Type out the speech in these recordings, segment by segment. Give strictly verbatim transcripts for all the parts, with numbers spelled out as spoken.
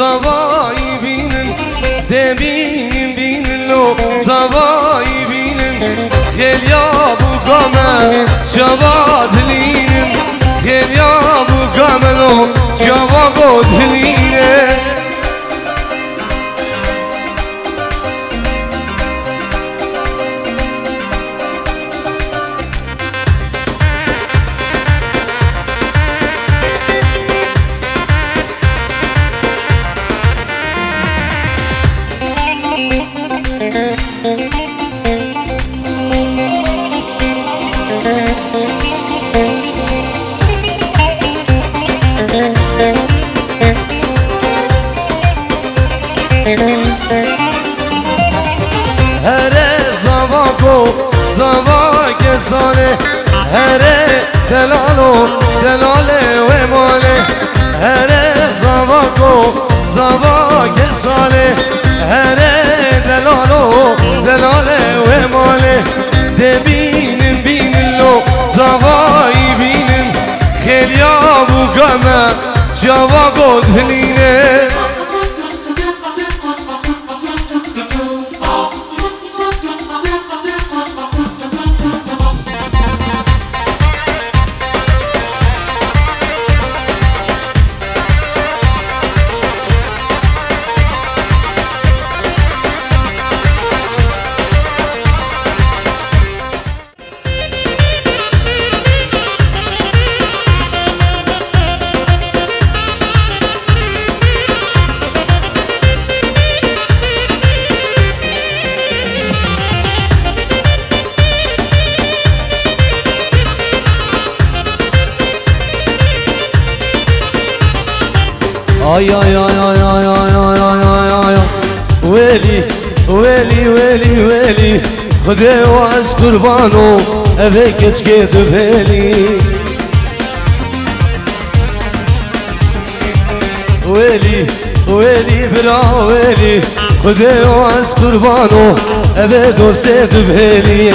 زوایی بینن دبینن بینن لو زوایی بینن خیلیا بو گامه شوا دلینن خیلیا بو گامه لو شوا گو دلینن هره زواگو زواگ ساله هره دلالو دلاله و ماله هره زواگو زواگ ساله هره دلالو دلاله و ماله دبینن بینن لو زوایی بینن خیلیا بو گامه جواگو دلینه آی آی آی آی آی آی آی آی آی ویلی ویلی ویلی ویلی خدا و از قربانو اوه کچ که تو ویلی ویلی ویلی برا ویلی خدا و از قربانو اوه دوست تو ویلی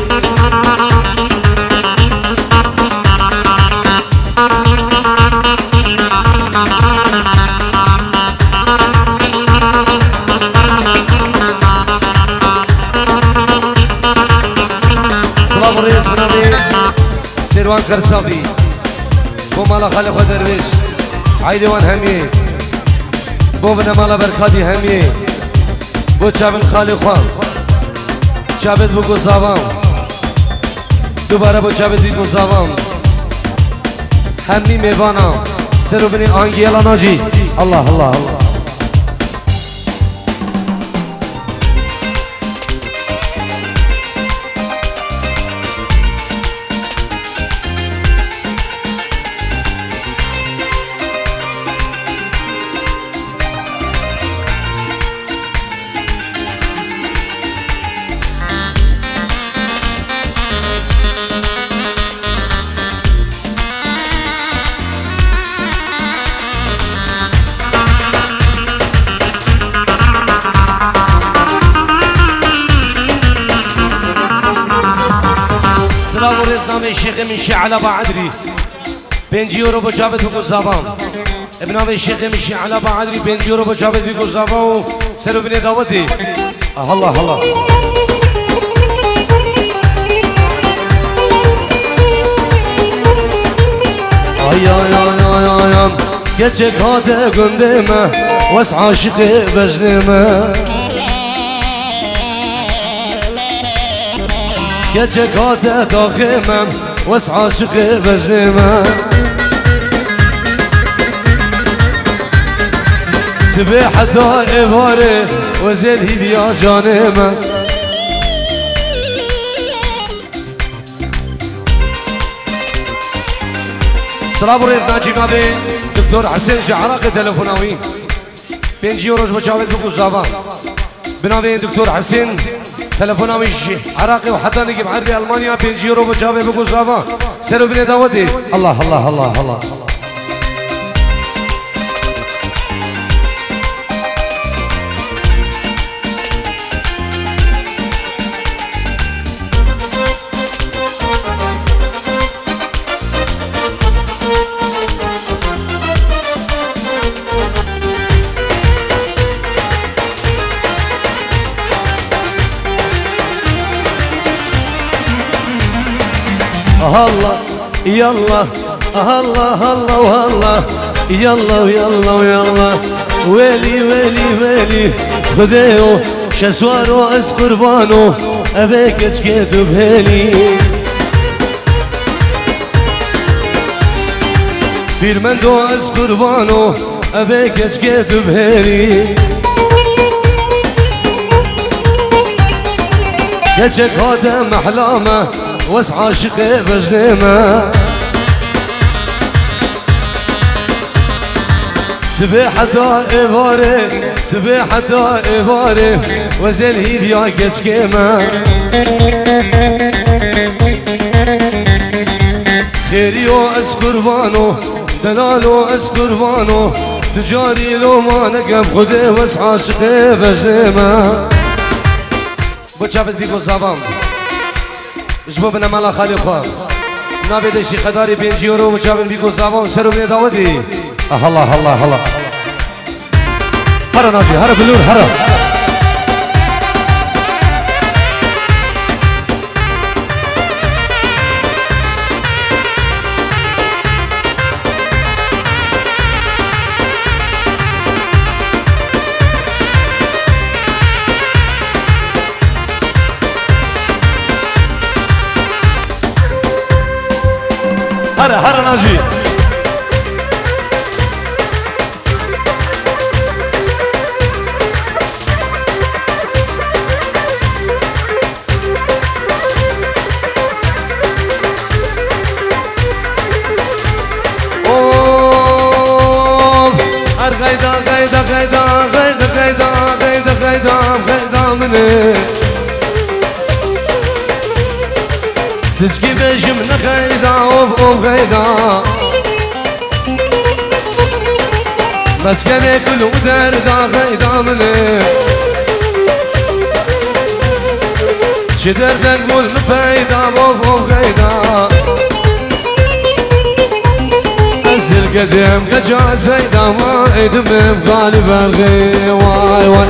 رئيس بنامي سيروان كرسابي بو مالا خالق درويش عيدوان همي بو بنا مالا بركاتي همي بو چابن خالق خوان چابد بو گزاوان دوباره بو چابد بو گزاوان همي ميوانا سرو بني آنگيالا ناجي الله الله الله بنامه شیخ میشه علبا عدری پنج یورو با جابت بگو زبان بنامه شیخ میشه علبا عدری پنج یورو با جابت بگو زبان سرو بینه دعوتی الله الله آی آی آی آی آی گچه کاته گنده ما واس عاشق بجنه ما گچه کاته داخمم واس عاشق بجنه ما سبح حتى إبارة وزيد بيا جانما سلام رئيس ناجي نابي دكتور حسين جعراق تلفوناوي بينجي وروج بجاوت بكو زافان بنابي دكتور حسين تلفوناوي عراقي وحتى نجيب عري ألمانيا بينجي وروج بجاوت بكو زافان سيرو بني داوتي الله الله الله الله الله يلا الله الله والله يلا يلا يلا ويلي ويلي ويلي خديو شسوارو از قربانو ابيك اتكيتو بهلي بيرمندو از قربانو ابيك اتكيتو بهلي يجك هذا محلامه واس عاشق بجنيمه سبيحة دائباري سبيحة دائباري وزل هيب يا كيما خيريو اس قربانو دلالو اس قربانو تجاري لو ما نقم خده واس عاشق بجنيمه بچابت بيكو صابام جبو بنا مالا خالي خواه نابده شي قداري بين جيورو بچابت بيكو صابام سرو بنا داودي الله الله الله هرا ناجي هرا بلور هرا هرا هرا ناجي غيدا غيدا غيدا غيدا غيدا غيدا غيدا غيدا مني تسكي بجمنا غيدا اوف اوف غيدا مسكني كله دردا غيدا مني شدر تقول مفيدا اوف اوف غيدا القديم كجاز هيدا ما ادمم غالب الغي واي واي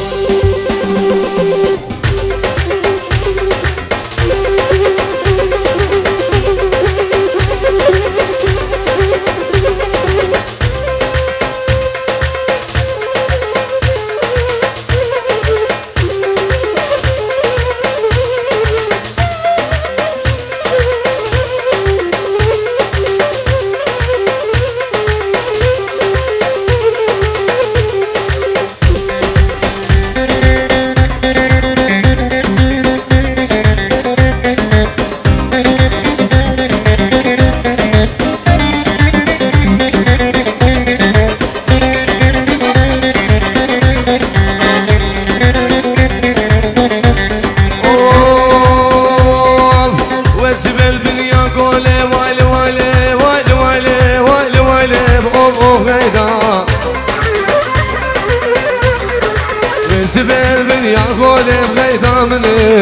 سبيل من يقول بغيثا مني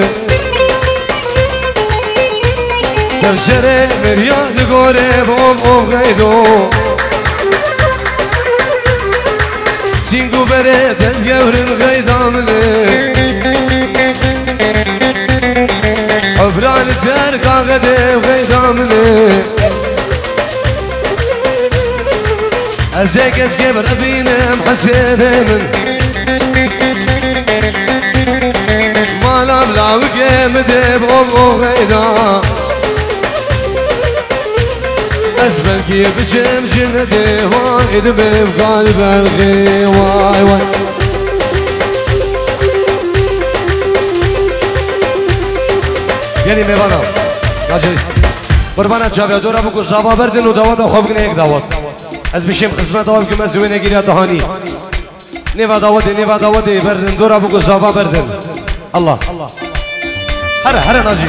تبشري من يقول بغيثا بغيثو سينقو بريد الجور الغيثا مني عبران الزرقا غدي بغيثا مني أزيك أسكب ربينا محسيني من مالا بلا وقيمتي بغضو غيدا أسبل كي بجم جندي وايد بقلب الغي واي واي يلي ميوانا ناجي قربانا جاويا دورا بكو زابا بردن و دواتا خوبقنا يك داوات از بشيم خزمت آوال كم از وينه گيريا تهاني نيوا داوتي نيوا داوتي بردن دورا بكو زابا بردن الله هرا هرا ناجي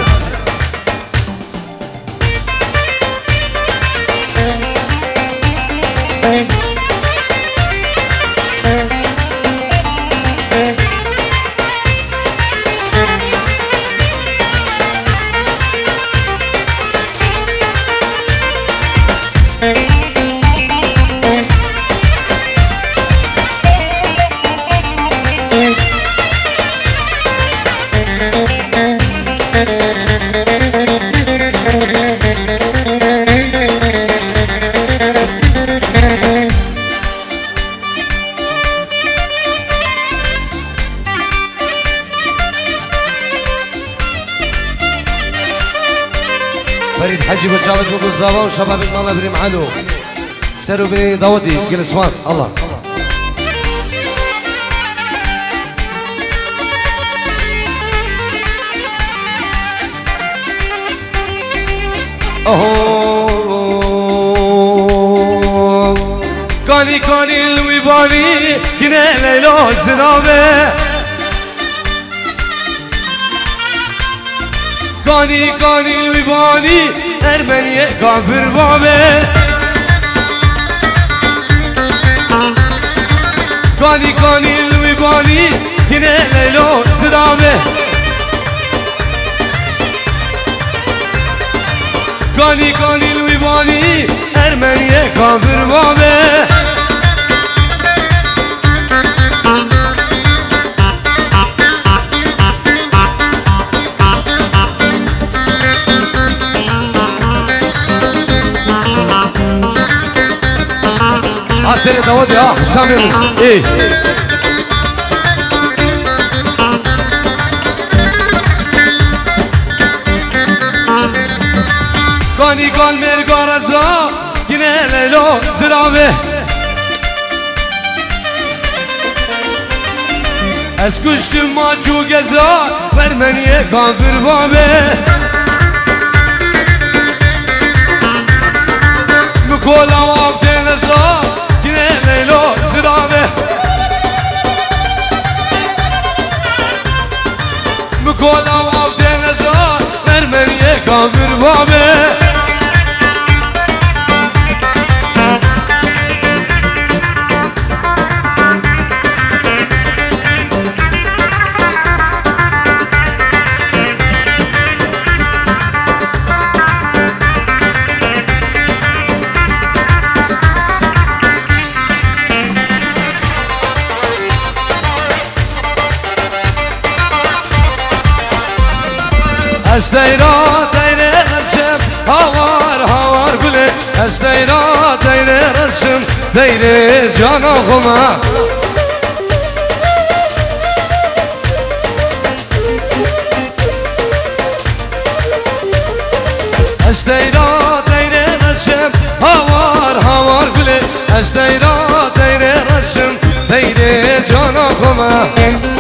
حجي بجابت بقول زابا وشباب المالا بريم علو سيروا بني داودي جلس ماس الله اوه كاني كاني الويباني كنا ليلو زنابه كاني كاني الويباني ارمنيه كافر بابه كاني كاني الويباني كنا ليلو زنابه كاني كاني الويباني ارمنيه كافر بابه عسير داود يا حسام ايه كاني كان مرقا رزا كنا ليلو زرابه از کشتم ما جو گزا برمنیه کافر بابه مکولا وافته نزا کنه لیلو زرابه مکولا وافته نزا برمنیه کافر بابه استيرا تيري رسم هوار هوار قولي استيرا تيري رسم تيري جانا غما استيرا تيري رسم هوار هوار قولي استيرا تيري رسم تيري جانا غما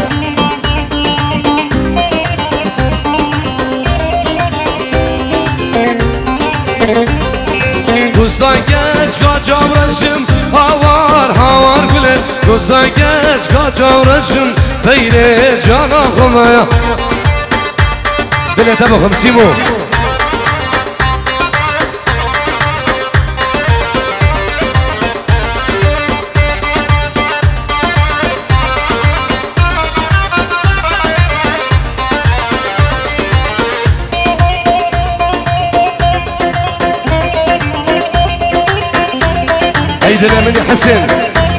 دوستان گچ کجا رسم هوار هوار گله دوستان گچ کجا رسم تیره جانا خمه بله تبا خمسیمو عيدنا من حسن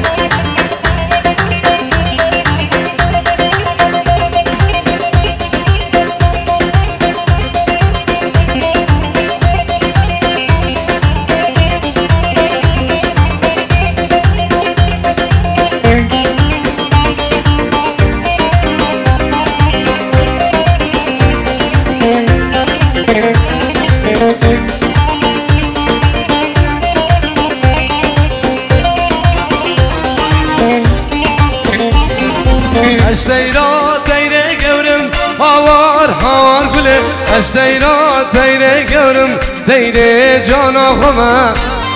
استيرا تيري قورم هوار هوار قولم استيرا تيري قورم تيري جانا خما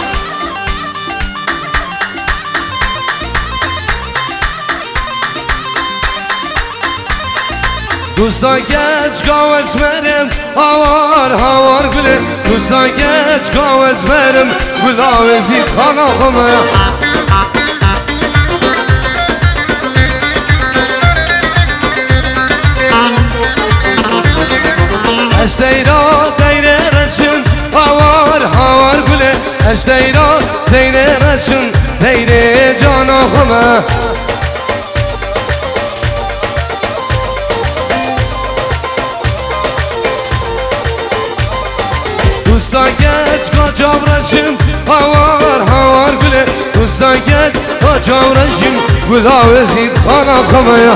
دوستان گچ گاوز مرم هوار هوار قولم دوستان گچ گاوز مرم گلاوزی خانا خما استيرا تيري رسم هوار هوار قولي استيرا تيري رسم تيري جانا خما دوستان گچ کجا رسم هوار هوار قولي دوستان گچ کجا رسم گلاوزی خانا خما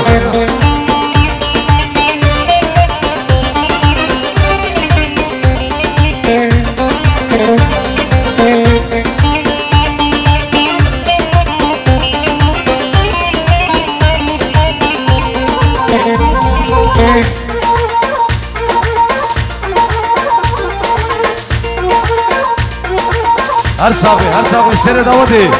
هر صافي هر صافي سنة داودي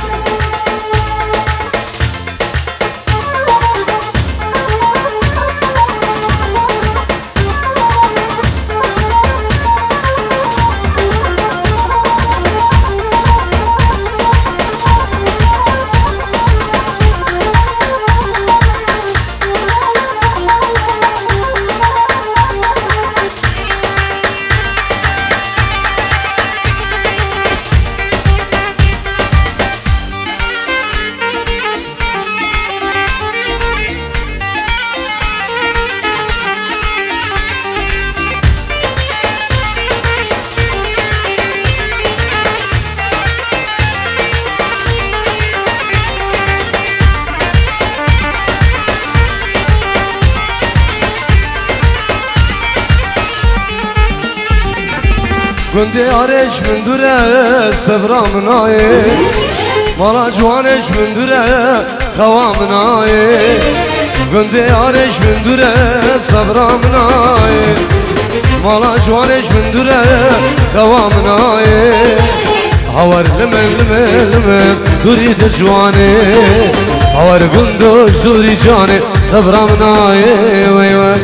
گنده آرش من دوره سفرا منایه مالا جوانش من دوره خوا منایه گنده آرش من دوره سفرا منایه مالا جوانش من دوره خوا منایه هاور لمن لمن لمن دوری ده جوانه هاور گندوش دوری جانه سفرا منایه وی وی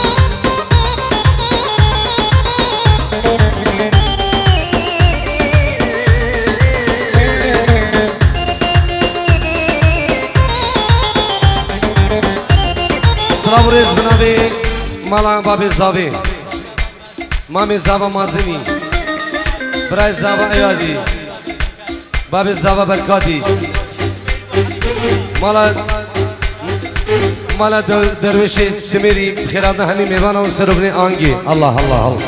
سلام ریز بنابی مالا بابی زاوی مامی زاوا مازمی برای زاوا ایادی بابی زاوا برکاتی مالا مالا درویش سمیری خیرات همی میوانا و سربنی آنگی الله الله الله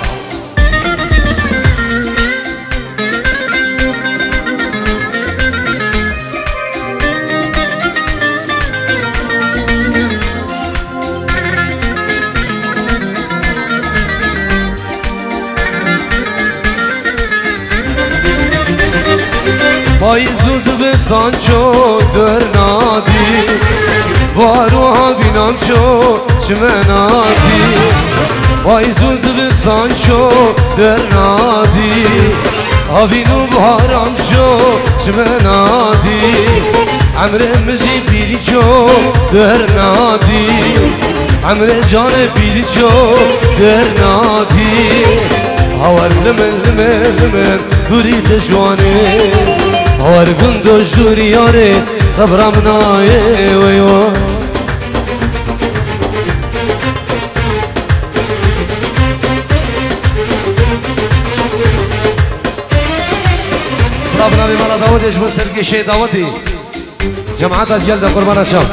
پاییز و زمستان چو در نادی بارو ها بینم چو چمنادی پاییز و زمستان چو در نادی آبینو بارم چو چمنادی عمر مجی بیری چو در نادی عمر جان بیری چو در نادی هاور لمن لمن لمن دوری دجوانه هاور گندوش دوری یاره صبرم نایه وی وی سلام نبی مالا داودش بو سرکشه داودی جماعت دیل دا قربان شام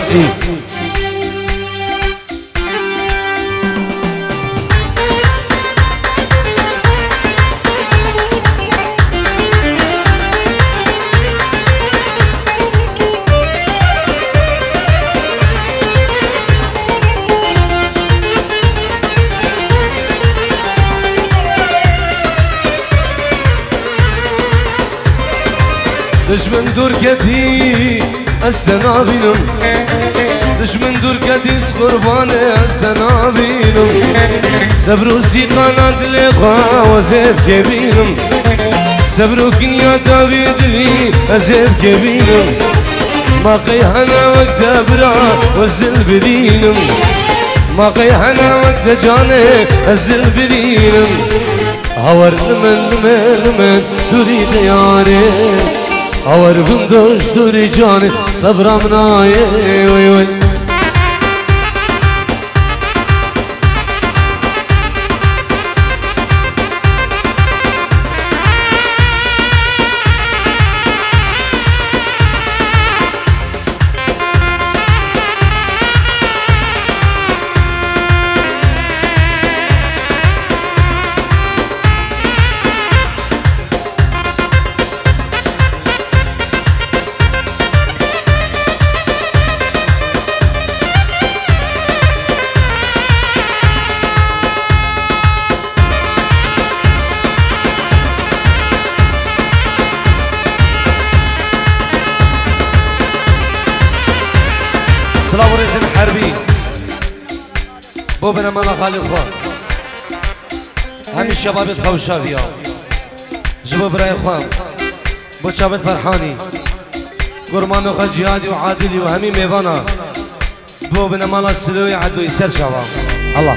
دشمن دور کدی استنا بینم دشمن دور کدی قربان استنا بینم صبر و سیقانا دل خوازت که بینم صبر و کنیا داویدی ازت که بینم ما قیهنا وقت برا وزل بدینم ما قیهنا وقت جانه ازل بدینم هاور لمن لمن لمن دوری دیاره هاور گندوش دوری جانه صبرم نایه وی وی سلام رئيس حربي بوبنا مالا خالق خواه همین شباب خوشاوی ها جبو برای خواه بو چابت فرحاني قرمان و جهادي وعادلي وهمي ميوانا بو بنمالا السلوي عدو يسر شابا الله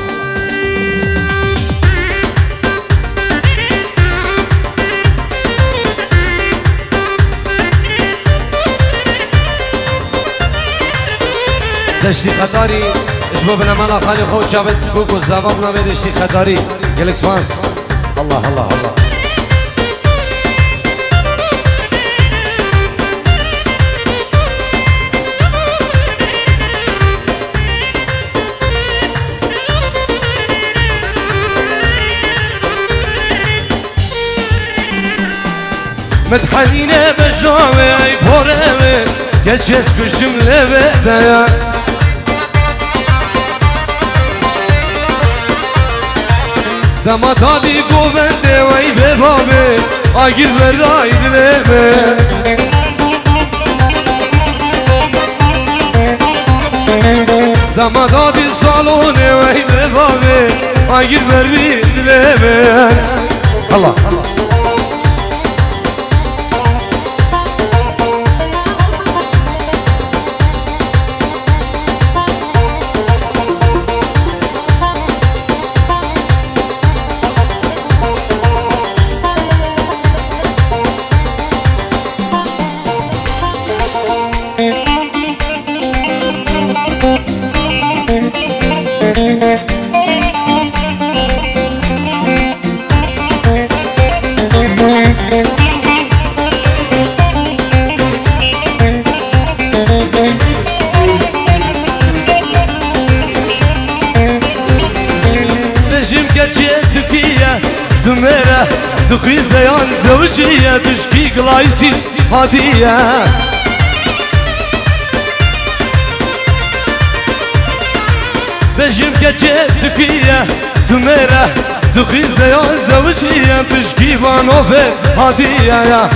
دشتی خطاری اشبو بنمالا خالی خود چابت بوكو زبابنا به دشتی خطاری گلکس مانس الله الله الله مدحنينه بجوامي اي بورمي geçes kuşum levede Damat hadi govende vay be babe Agir verday dileme Damat hadi salone vay be babe Agir verday dileme Allah دميرة دقي زيان زوجية تشكي قلايسي هادية بجم كتشيف دقية دميرة دقي زيان زوجية تشكي فانوفي هادية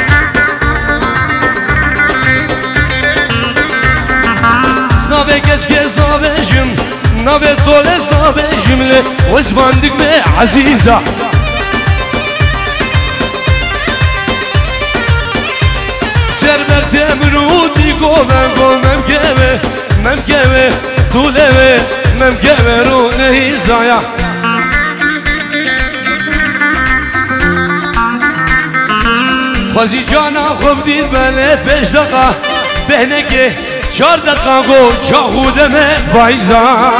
سنابي كشكي سنابي جم نابي طولي سنابي جملة وزبان دقمي عزيزة سربر تمرودي قومم قومم كمه مم كمه طولمه مم كمه رو نهيزايا خوزي جانا خوب دید بله پش دقا بهنکه چار دقا گو چاخودمه وایزا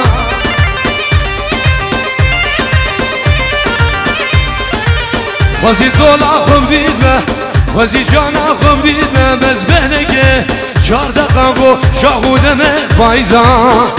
خوزي دولا خوب دید بله خوزی جانا خوب دیدم بز بهنگه چار دقیقه گو شاهودمه بایزان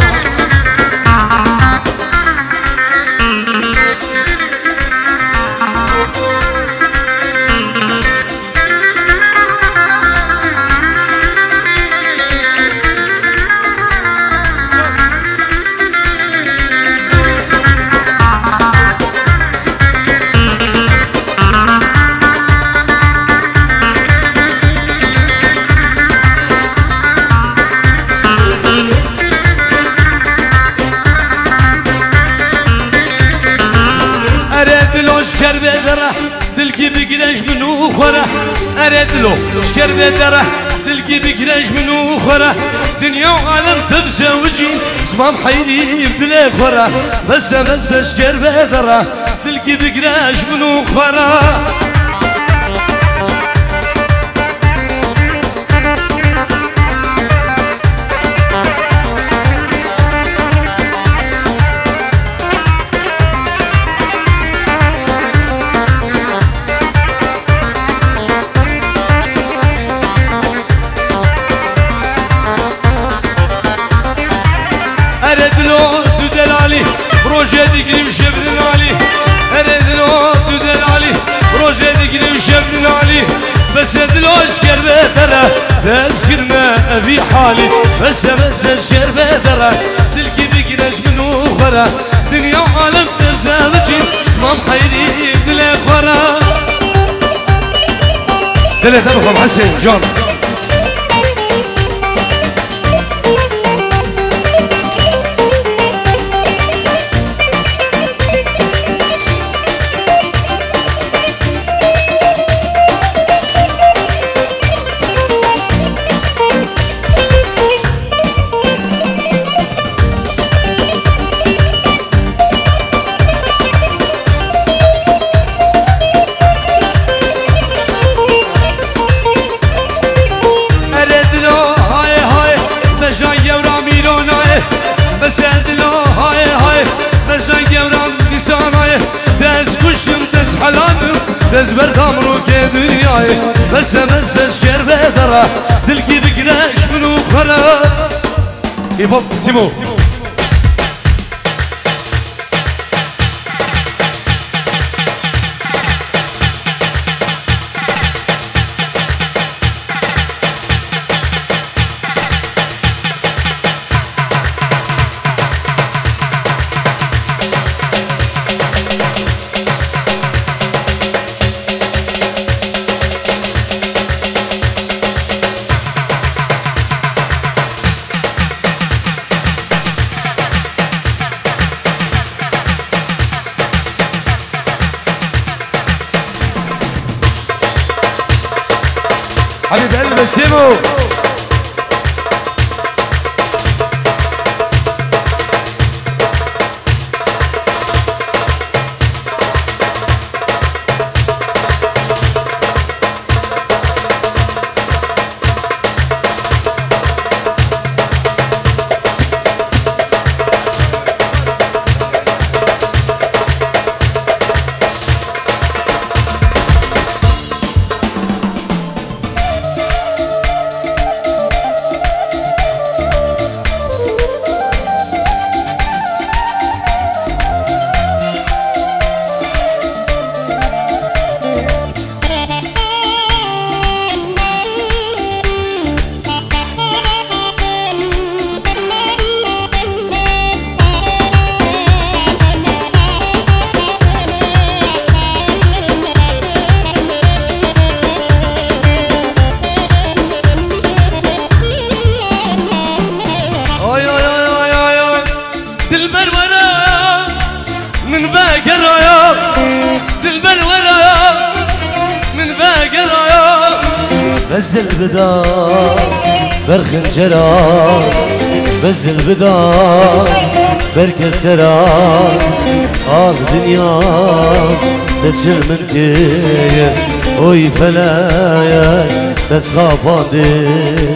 شكر بدره دلقي بقريش منو خره اريد له شكر بدره دلقي بقريش منو خره دنيا وعالم تبزوجي زمان حيري بدلي خره بس بس شكر بدره دلقي بقريش منو خره روجه دقريم شبن علي اردلو تدل علي روجه دقريم شبن علي بس ادلو اشكر بتره تذكر ما ابي حالي بس بس اشكر بتره تلقي بقرش منو خرا دنيا وعالم ترزاوجي زمان خيري بدلي خرا دلي تبخم حسين جون ويروناي بس عدلو هاي هاي بس جوران نساناي دز كشتم دز حلانم دز بردامرو كدنياي بس بس اشكر بدرا دلكي بقراش منو خرا يبوب سيمو حبيب قلبي سيمو بس البدا برخنجرة بس البدا بركسرة آه دنيا تتشل من كير وي فلايا بس خافاندي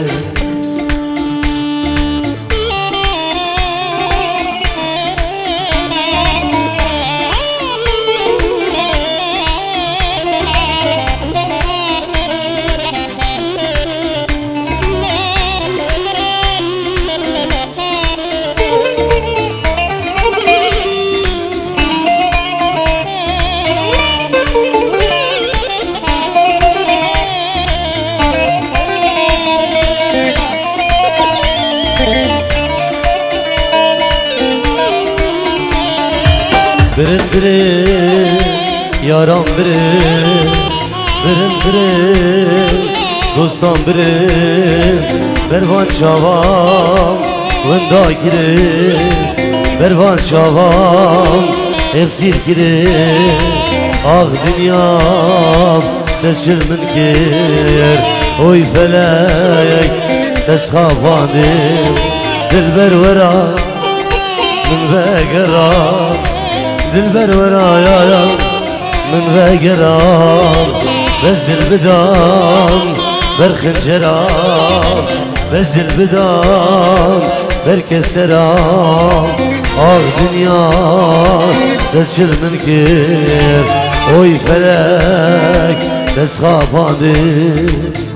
برن برن یاران برن برن برن دوستان برن بروان چاوام وندا گیرن بروان چاوام افسیر گیرن آه دنیام دشل من گیر اوی فلک دست خواباندم دل برورا من بگرام دل برورايا من بقرام بس البدام برخنجرام بس البدام بركسرام آه دنيا تشل من كير وي فلك بس خافاندي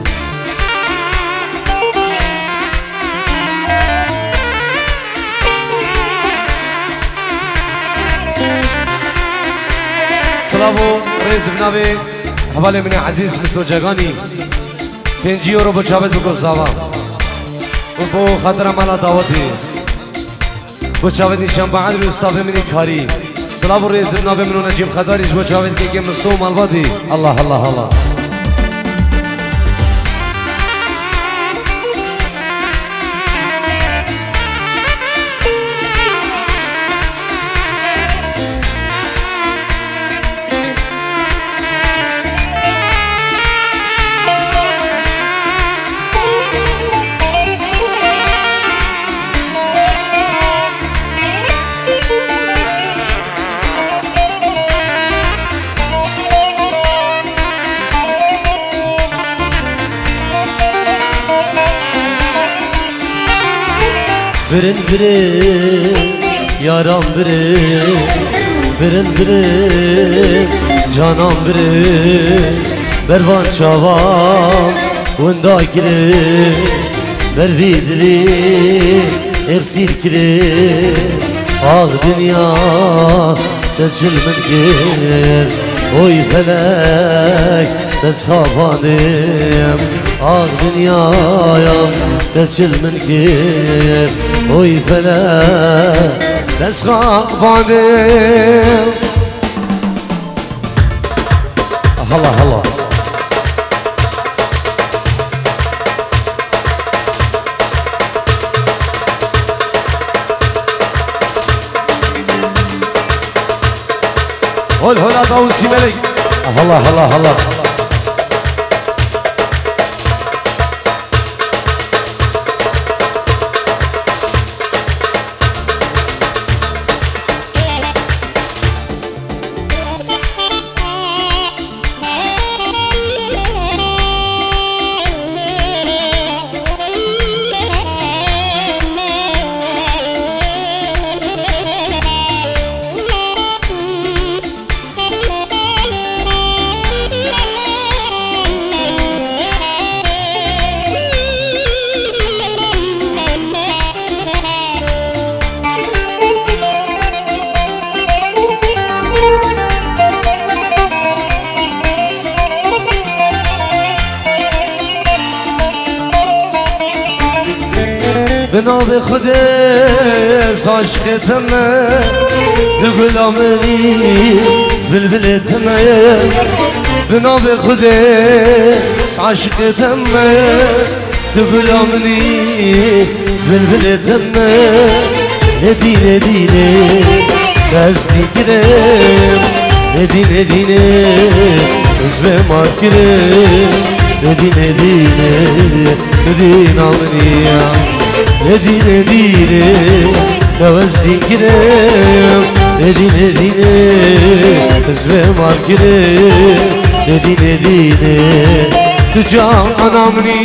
سلامو رئيس بنابي حوالي من عزيز مستر جاغاني پنجی یورو با چاوت بکن ساوا و بو خاطر مالا دعوتی با چاوت نیشان بعد روی صافه منی کاری سلامو رئيس بنابي منو نجيب خداریش با چاوت که که مسو مالوادی الله الله الله برن برن یارم برن برن برن جانم برن بروان چاوام وندا کره بر ویدلی ارسیل کره آغ دنیا تجل من کر oy felek deshafadım Ağ dünyayam teçil min kir oy felek deshafadım Allah Allah هول هولا طاوسي ملك الله الله الله بناب خودت عاشقتمه تو غلامنی زبلبلتمه بناب خودت عاشقتمه تو غلامنی زبلبلتمه ندینه دینه دستی کرم ندینه دینه اسمه مار کرم ندینه دینه ندینه آمنیم Edine edine tavazdi kirem Edine edine ezve mar kirem Edine edine tucan anamni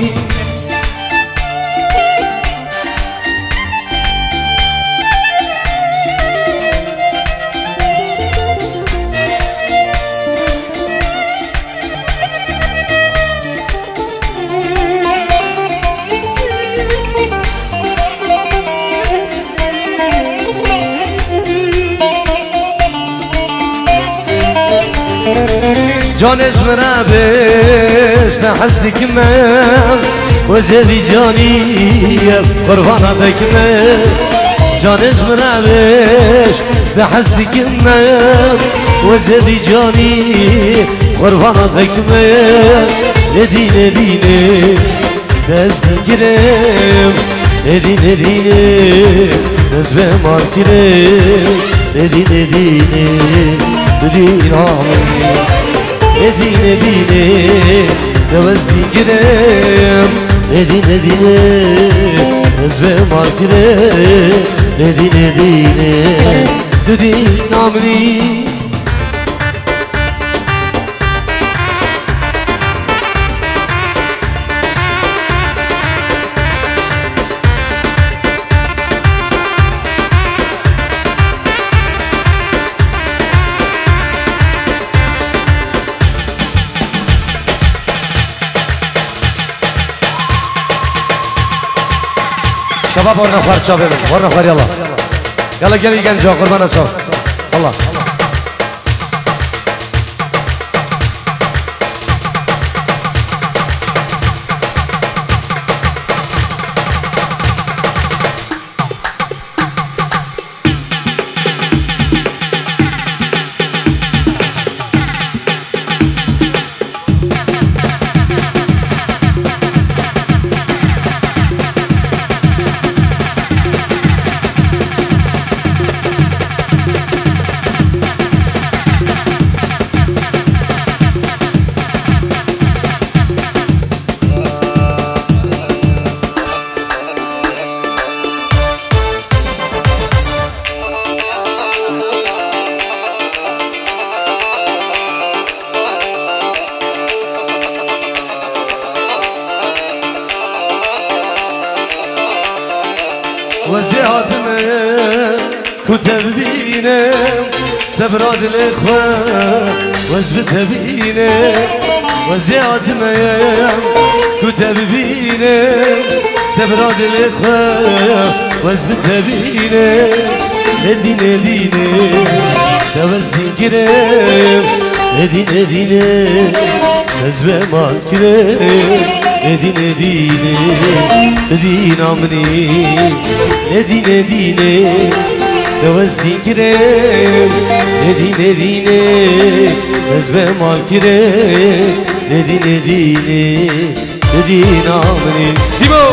جانش مرابش نحسدي كمان وزبي جاني قربانا دكمان جانش مرابش نحسدي كمان وزبي جاني قربانا دكمان ندين ندين دستي كريم ندين ندين نزبه مار كريم ندين ندين ندين عمري Edine edine devazdi girem Edine edine ezve markire Edine edine düdin amri شباب ورنا خار شباب ورنا خار يلا يلا جلي جنجا قربانا شباب الله وزياد ما كتب بينا سبراد الاخوة وزبت بينا وزياد ما كتب بينا سبراد الاخوة وزبت بينا لدينا دينا توزن كريم لدينا دينا نزبه مال كريم لدينا دينا لدينا مني لدينا دينا توزن كريم لدينا دينا نزبه مال كريم لدينا دينا لدينا مني سيمو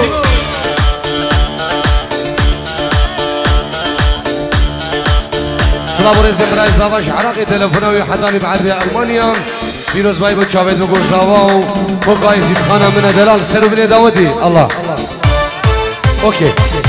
سلام ورزق برای زاواش عراقی تلفنوی حدانی بعربی المانیا پیروز بای با چاوید بگو زاوا و بقای زید خانه من دلال سرو بینه داودی الله اوکی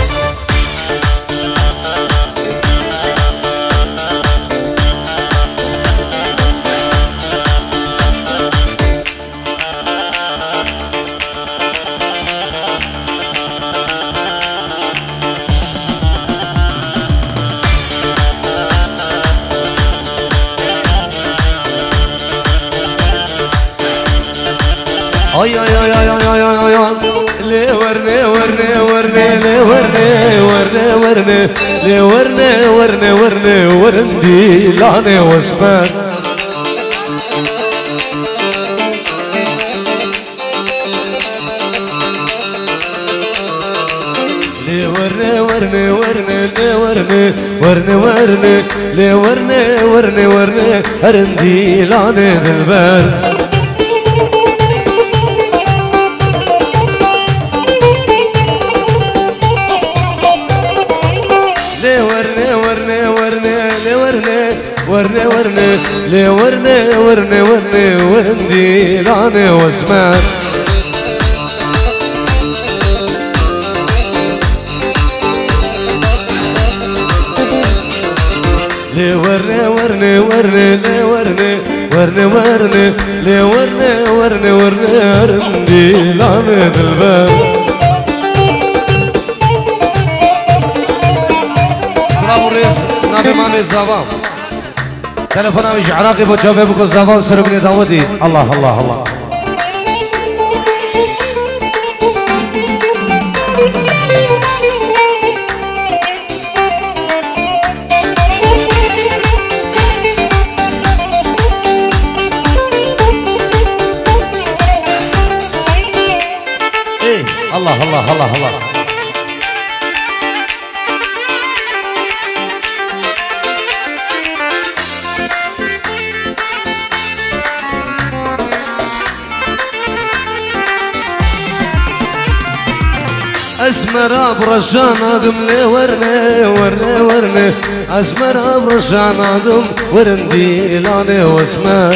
Ay ay ay ay ay ay ay ay le verne verne verne le verne verne verne le verne verne verne verndi lane wasman le verne verne verne le verne verne verne le verne verne verne verndi lane dilber ورني ورني لي ورني ورني ورني ورندي لاني واسمان لي ورني ورني ورني لي ورني ورني ورني لي ورني ورني ورني ورندي لاني بالباب سلام الرئيس نبي مامي زابام تلفنا مش عراقي بوجابي بكو زافا وسربني داودي الله الله الله ايه الله الله الله الله اسمر ابرشان ادم لي ورني ورني ورني اسمر ابرشان ادم ورندي لاني واسمر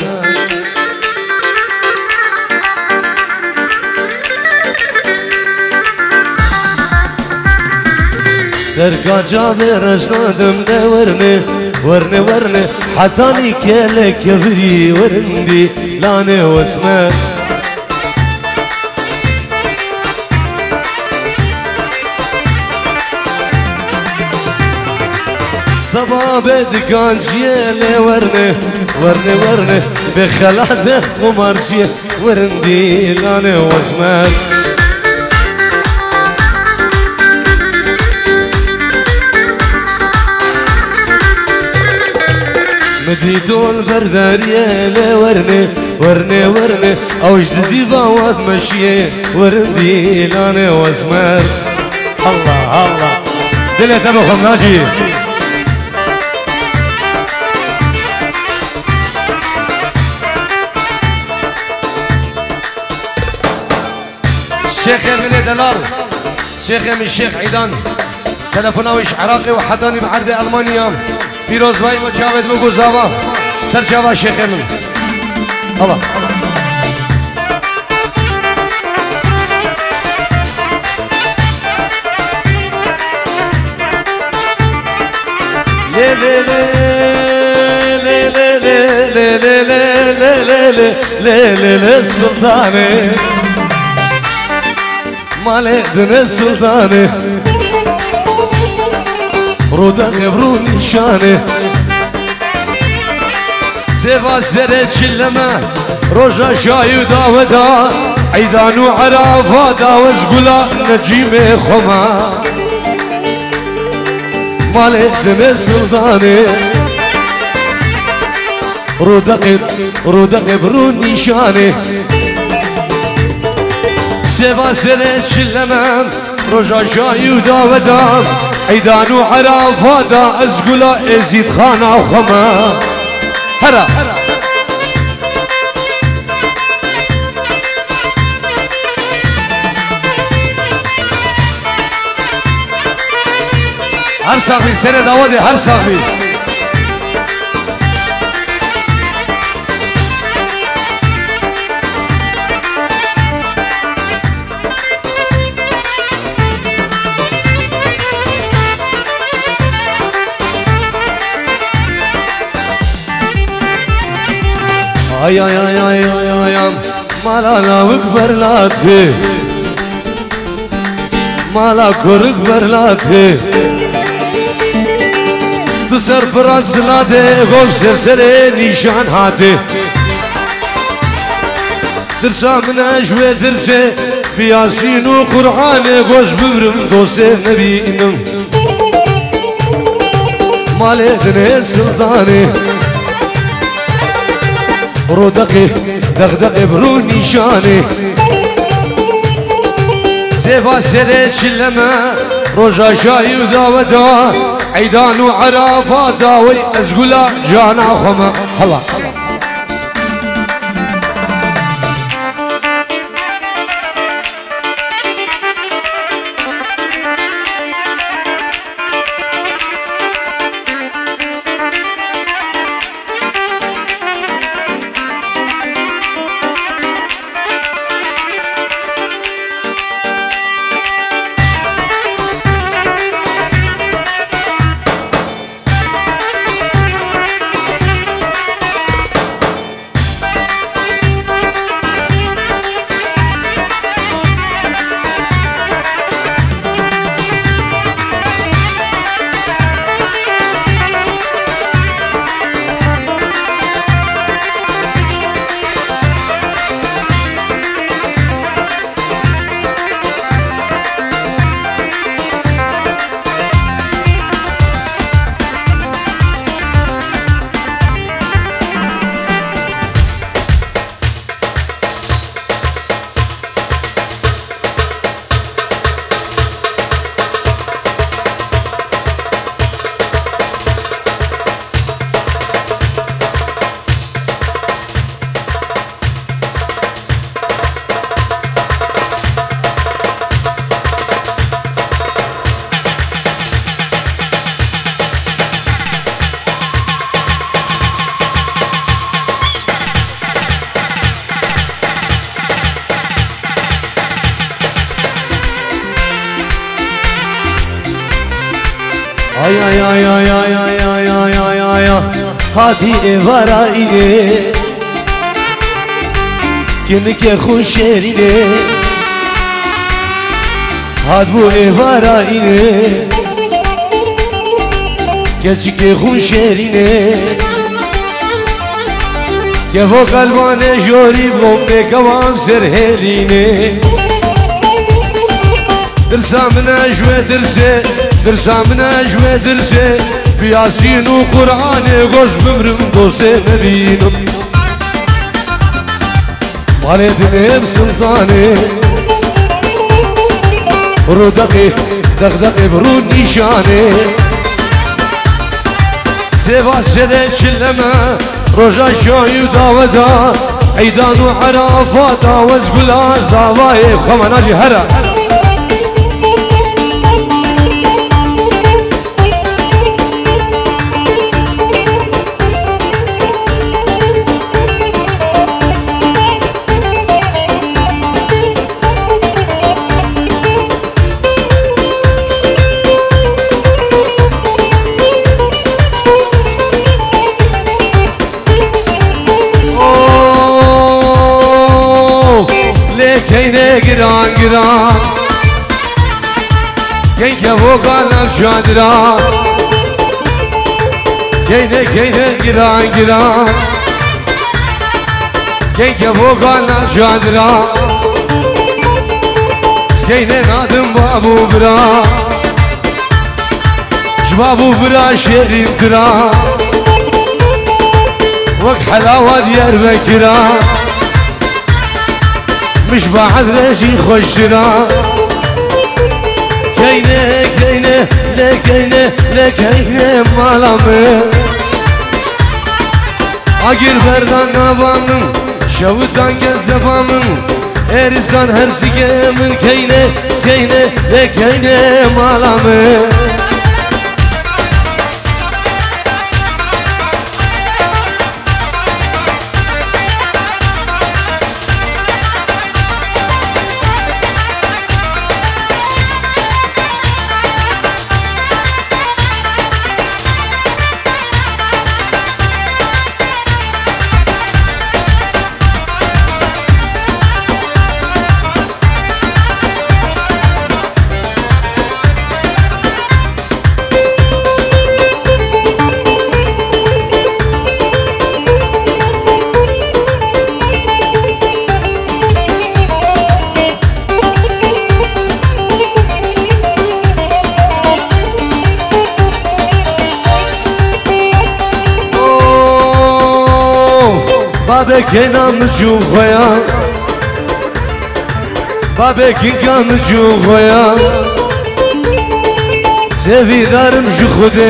دركا جابر اشنادم لي ورني ورني ورني حتاني كيلك كبري ورندي لاني واسمر صبابة دكان جيلي ورني ورني ورني بخلادة قمر جيل ورندي لاني واسمر مديتو البردارية لي ورني ورني ورني اوش دزيفا واد مشيه ورندي لاني واسمر الله الله دلي تبو خمناجي شيخ من دلال شيخ من الشيخ عيدان تلفوناويش عراقي وحضاني بعرض المانيا پیروز باي وجاوید بگو زاوا سر جاوا شيخ من الله لي لي لي لي لي لي لي لي لي لي لي السلطاني مالي دن السلطاني رودا غبرو نشانه سيفا سرت شلما روجا شاي وداودا عيدان وعرافة داوز قلا نجيم خما مالي دم سلطاني رودا قب رودا غبرو نشانه سيفا سرت شلما روجا شاي وداودا عيدان وعرافة دا ازقلا ازيد خانا وخما هرا هر صاحبي سنة داودي هر صاحبي ay ay ay ay ay ay ay malala ukberlate mala kurukberlate tu serpras lade gov sersere nişan hate dirsa mine jwe dirse biyasin u Kur'ane goz bibrim dose nebinim maledine sultane رودقي دغدغ برو نشاني سيفا سرت شلما روجا شاي وداودا عيدان وعرافة داوي ازقلا جانا خما هلا ay ay ay ay ay ay ay ay ay ay ay hadi evara ine kinike khusherine had bu evara ine keçike khusherine ke vo kalbane jori bombe kavam serheline درسا من اجوه درسه درسا من اجوه درسه بیاسین و قرآن گوش بمرم دوسته نبینم ماله دنیم سلطانه رو دقی دقدقی برو نشانه سیوا سده چلمه روژا شایو داودا عیدان و عرافاتا وزگلا زاوای خوامناجی هره کینه گران گران کین که و قلم شادران Keyne keyne giran giran Keyke vogana jadra Skeyne nadım babu bra Jbabu bra şerin kra Vak halawa diyar bekra مش بعد رجي خشرا كينه كينه لا كينه لا كينه مالامه اگر بردان نبامن شوتان gezebamın Ersan her sigemin keyne keyne لا كينه مالامه Babek enam cuğaya Babek inkan cuğaya Sevidarım şu xude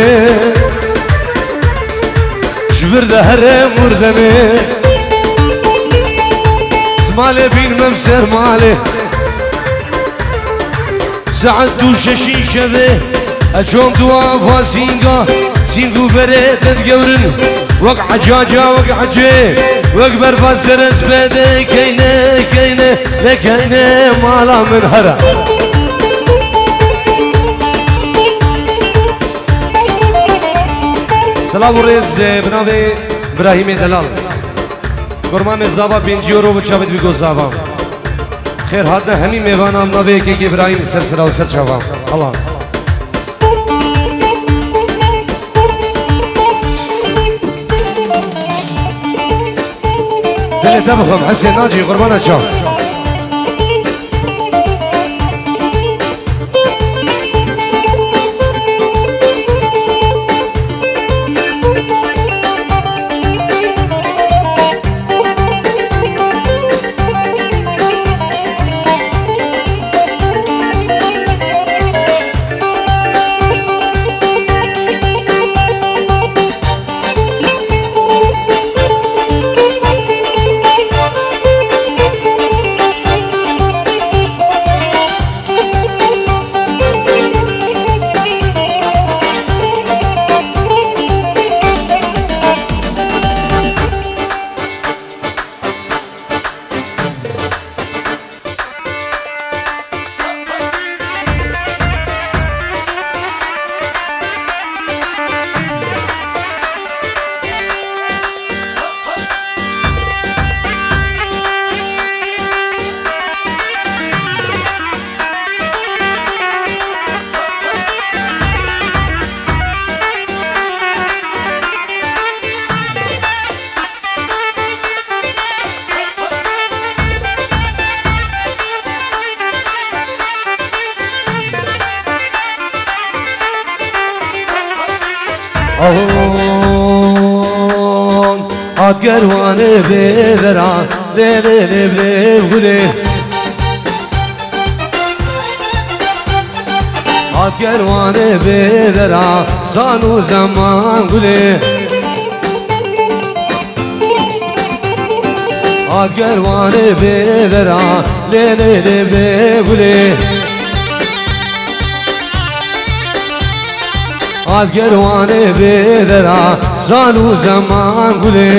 Jbirde here murdeme Zmale bilmem sermale Saat du şeşin şeve Eçom dua fa singa Singu bere ded gevrin Vak hacaca vak hacib Vak berfaz seres bede Keyne keyne le keyne mala min hara Salavu rez bnave İbrahim Delal Kurma mezaba pinci euro bu çabit bir gozavam Khair hadda hemi mevanam nave ke İbrahim ser sera ser çavam Allah دلي تبخم حسين ناجي قربانة شاف Ad gervanı bedera le le le le gule Ad gervanı bedera sanu zaman gule Ad gervanı bedera le le le le gule Ad gervanı bedera sanu zaman gule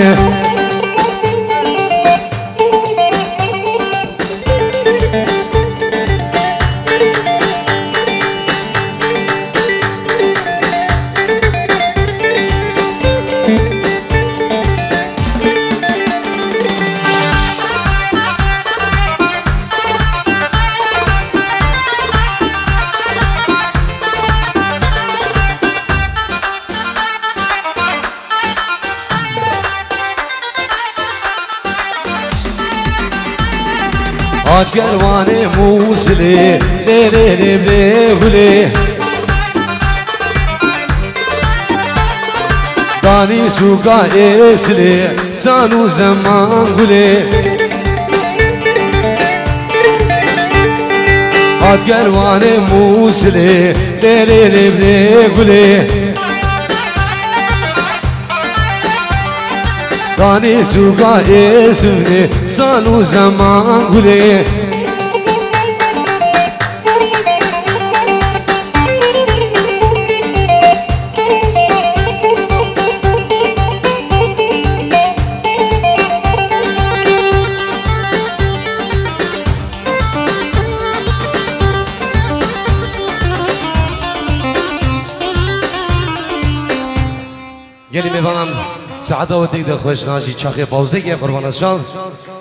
هات گروان موسلی لی لی لی لی گلی دانی سوکا اسلی سانو زمان گلی هات گروان موسلی لی لی لی لی گلی دانی سوکا اسلی سانو زمان گلی گلی میبانم سعاده و دیگه خوش ناشی چاقی پاوزه گه قربان شام